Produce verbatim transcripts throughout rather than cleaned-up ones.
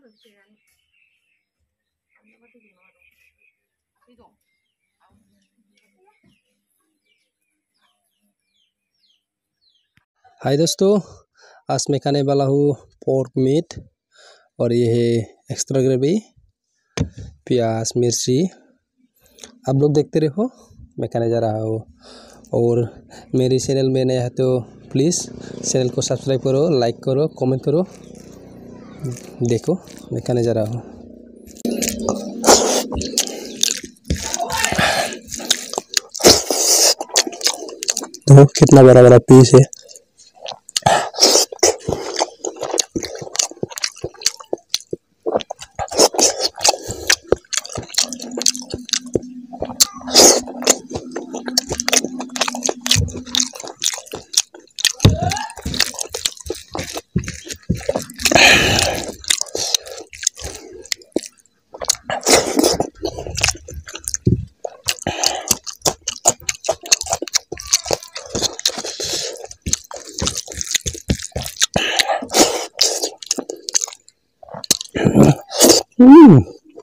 हाय दोस्तों, आज मैं खाने वाला हूँ पोर्क मीट और ये है एक्स्ट्रा ग्रेवी, प्याज, मिर्ची। आप लोग देखते रहो, मैं खाने जा रहा हूँ। और मेरी चैनल में नया है तो प्लीज़ चैनल को सब्सक्राइब करो, लाइक करो, कमेंट करो। देखो मैं खाने जा रहा हूँ। तो कितना बड़ा बड़ा पीस है। हम्म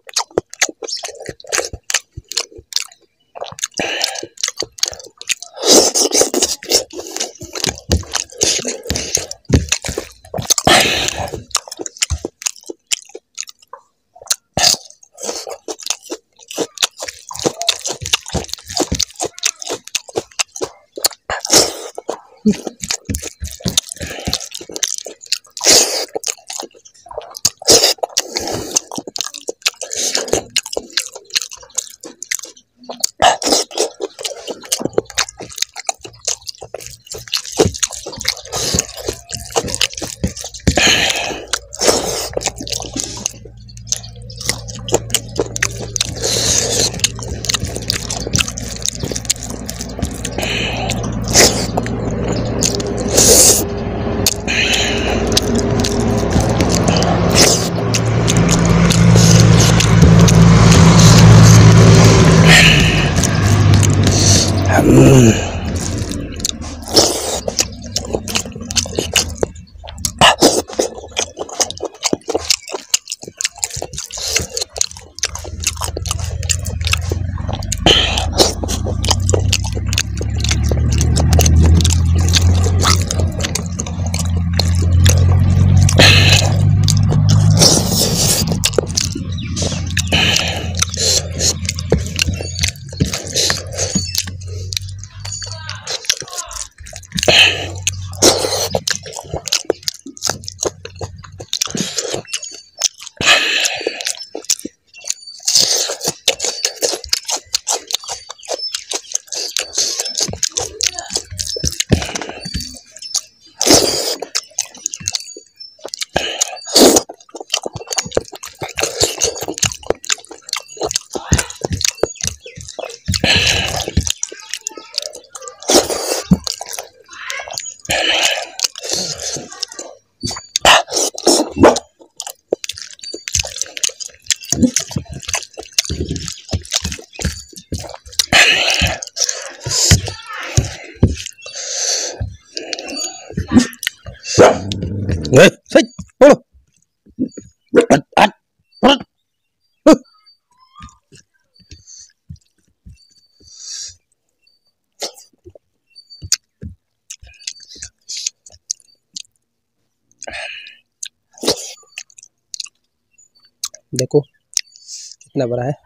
देखो कितना बड़ा है।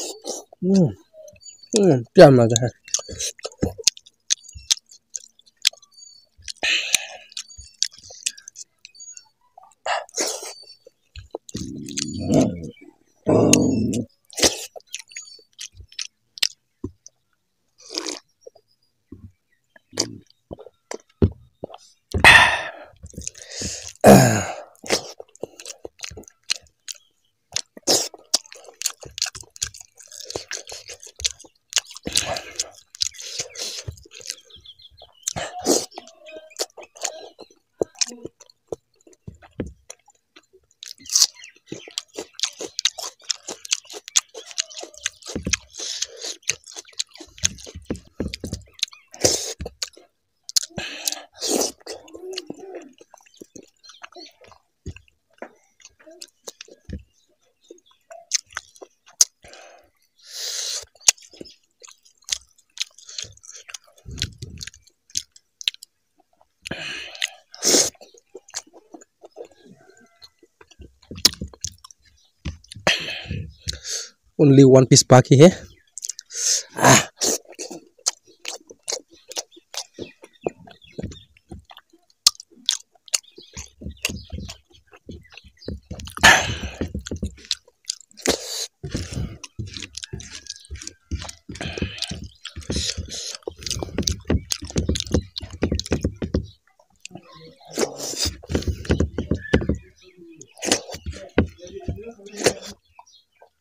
हम्म हम्म, क्या मजा है। ओनली वन पीस बाकी है।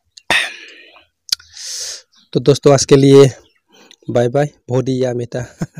तो दोस्तों आज के लिए बाय बाय। बहुत ही यामी था।